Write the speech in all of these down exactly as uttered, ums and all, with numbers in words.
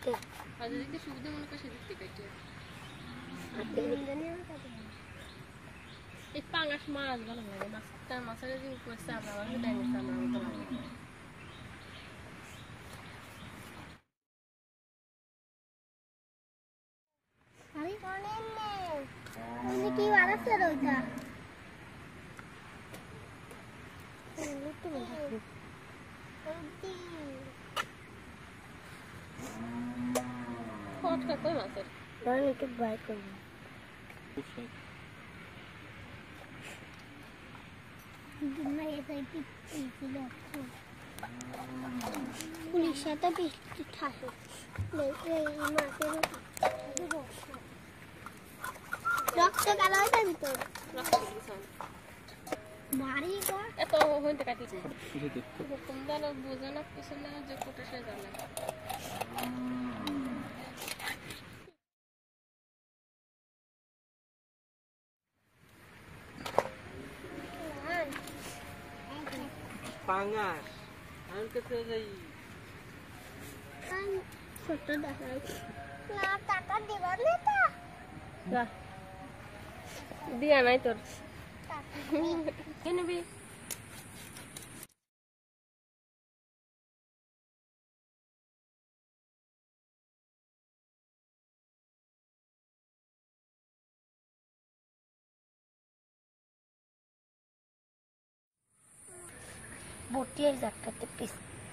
থেকে আর যেদিকে সুবিধা মনে করে সেদিক থেকে কেটে এই পাঙাশ মাছ ভালো লাগে মাছটা মাছের যে উপরে চাপড়া আমার ডাইনি চাপড়া মতো লাগে আমি কোনেন নে তুমি কি বানাচ্ছ রোজা ফটকা কই মাছের আমি একটু বাই করব দুনা এটাই পিচ্ছি ছিল পুলিশ সাথে বৃষ্টি থাকে এই মাছের রক্ত কালো হয়েছে ভিতর ভারী কর এত হইতে কাটিছে তোমরা বুঝে না কিছু না যে কোটে সে জানে পাঙাশ আর কাছে যাই কান ছোট দেখাই না টাকা দিবা না তা যা দিয়া নাই তোর কে নিবি বটিয়ে জাকাতে পিস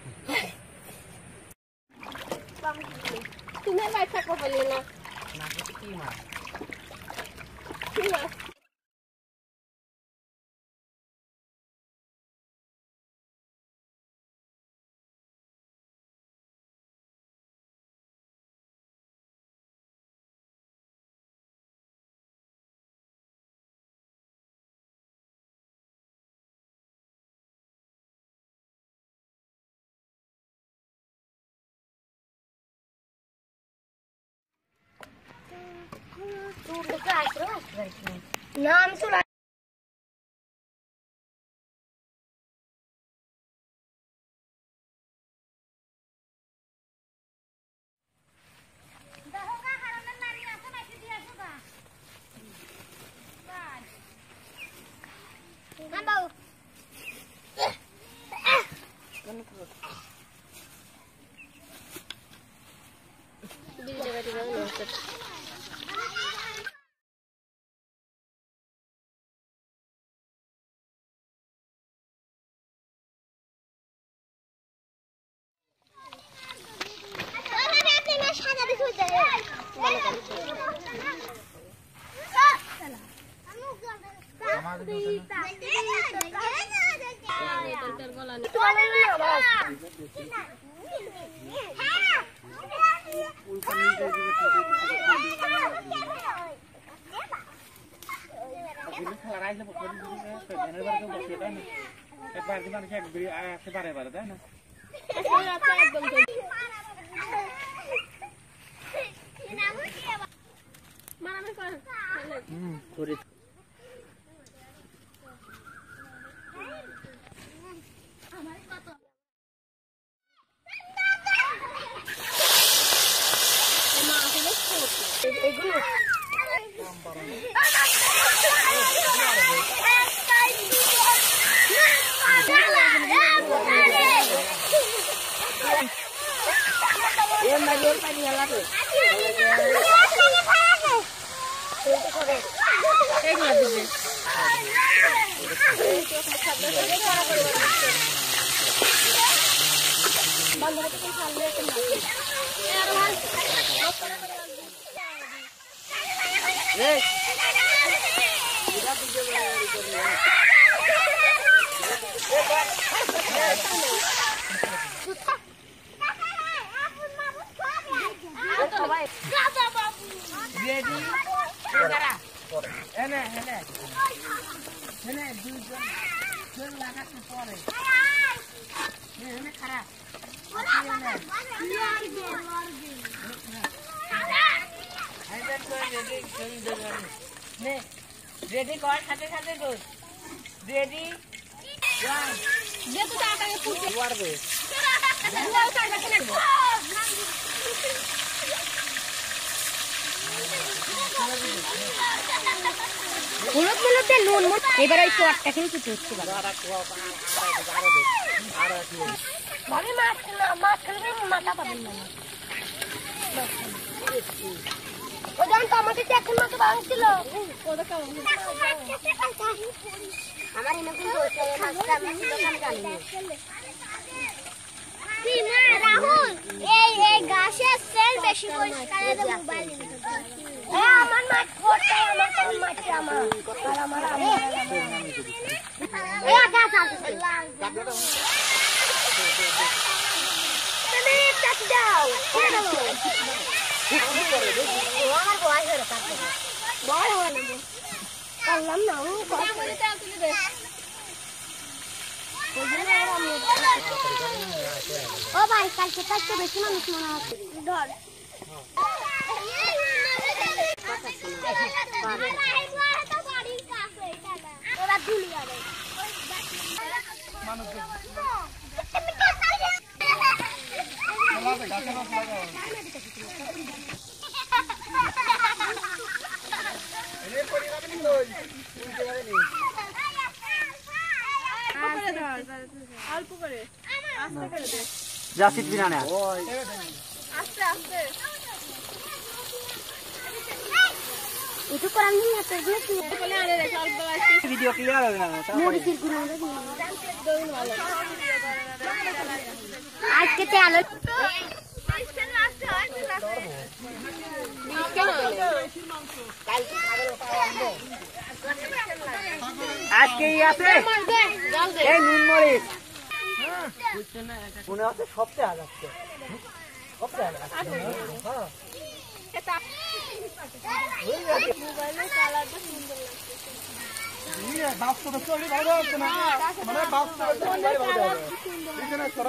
তুমি ভাই থাকো বলি না না কি মাছ কি মাছ নাম শুনা একবার দিন মানুষ এক বিড়ি আসে বারে বারে তাই না করে এগুলো ये मजूर पानी हला तो एक मिनट दीजिए बंद है तो खा ले यार भाई ए इधर तुझे मेरी करनी है Ready? Segera. Ene, ene. Ene, duজন জন লাগাতে পরে। ene খারাপ। আইদার তো রেডি করে দেবেন। নে, রেডি কর সাথে সাথে দোস। রেডি? ওয়ান। দে তো টাকাকে পুষে ওয়ার দে। দাও টাকা কেন হলুদ হলুদ দিয়ে নুন মুন এবার ওই চটটা কিন্তু হচ্ছে ভাবি মাছ না মাছ খেলবে মাথা পাবেন না ও জান তো আমাদের এখন মাছ ভাঙছিল ওটা কেমন আমার এনে কিন্তু মাছটা আমি দোকান জানি কি না রাহুল এই এই গাছের সেল বেশি পরিষ্কার করে মোবাইল নিতে এ আমার মাছ ফোটে আমার কোন মাছ আমার আর আমার আমার এ গাছ আছে তুমি টাচ দাও আমার বয় হলো কাট বয় হলো বললাম না ও বলে তেল তুলে দে ও ভাই কালকে কালকে বেশি মানুষ মনে হচ্ছে ধর ওরা ধুলি আরে অল্প করে আস্তে করে দে জাসিদ বিনা না আস্তে আস্তে itu kurang ni atas dia tu বলে আরে রে অল্প আস্তে ভিডিও ক্লিয়ার হবে না muri kirguna आज के चलो আজকে ই আছে এই নুন মরিচ মনে হচ্ছে সবচেয়ে আজ আসছে সবচেয়ে আজ আসছে হ্যাঁ মোবাইলের কালারটা সুন্দর লাগছে ये बाप तो बच्चों भी भाग रहे ना मैंने बाप तो बच्चों भी भाग रहे ठीक है ना करो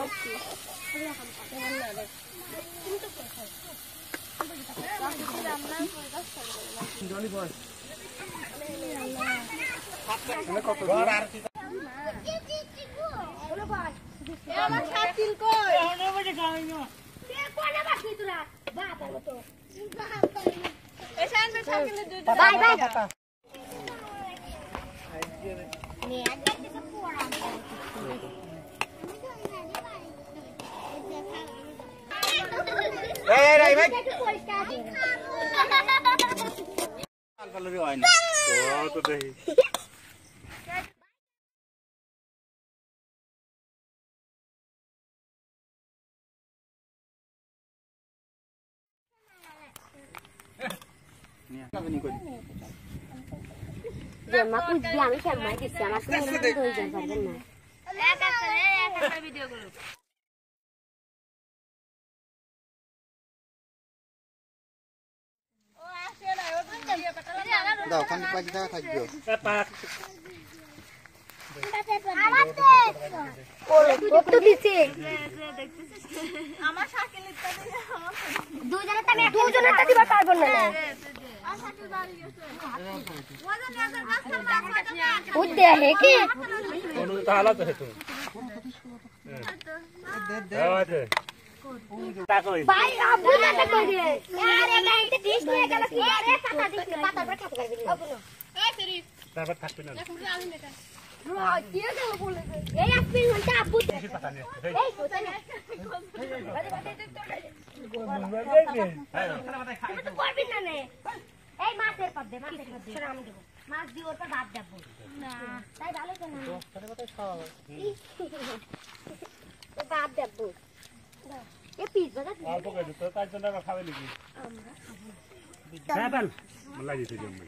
जॉली बॉय मैंने कत घर আর কি बोलो भाई এ আমার সাকিল কই ওনে বড় গাইনো কে কোনে বাকি তোরা বাপ আর তো এই সামনে সাকিলে দুই বাই বাই নে আগে থেকে পড়া এই রে ভাই একটু পরিষ্কার দে লাল কালারই হয় না ও তো দেখি যে মাকু দিয়ে আমি কেমন দিচ্ছি আমার তো মনে হয় হয়ে যাবে পারবেন না এক এক করে এক এক করে ভিডিও গুলো ও আসে না ও ভিডিও কাটালা দাও কান পাঁচ টাকা থাকবে পাঁচ আমার তো তো দিছে আমার সাকিল ইত্তা দিয়ে আমার দুজনে তো আমি দুজনে তো দিবা পারবো না আর সাকিল বাড়ি গেছে ওজন এসে রাস্তা মাছ না ও দেহে কি কোন তাহলে তো হেতু দাও আছে তাকই ভাই আবু না তো কই রে আরে গাইতে দিস নিয়ে গেল কি আরে পাতা দিস পাতা পর খাতে করবি আবু এই শরীফ তারপর থাকবে না এখন আমি নেটা রাত দিয়ে গেল বলে এই আপনি হইতা আবু পাতা নিয়ে এই কোথায় না করবি না নে এই মাছের পর দে মাছের পর দে আমি দেব মাছ দি ওর পর ভাত দেব না তাই ভালো তো না কথা কথা খাওয়া ও ভাত দেব এ পিস বাজা অল্প করে তো তার জন্য খাবে নাকি আমরা খাবো না মলা দিতে জন্য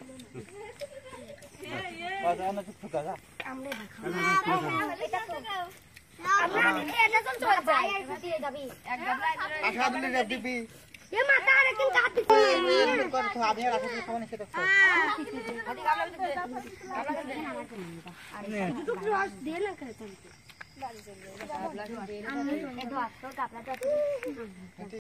বাজা না তো ফুটা আমরা খাবো এটা তো আমরা এটা তো চল ভাই আর দিয়ে যাবি এক গাবলা আশা দিলে দিবি এ মাথা আর কিন কাট দিছি কর তো আধে রাখতে খাওয়া নিতে তো আদি গাবলা দিতে গাবলা দিতে আমার তো না দুটো রস দে না খেতে গাবলা দে না এই তো গাবলা তো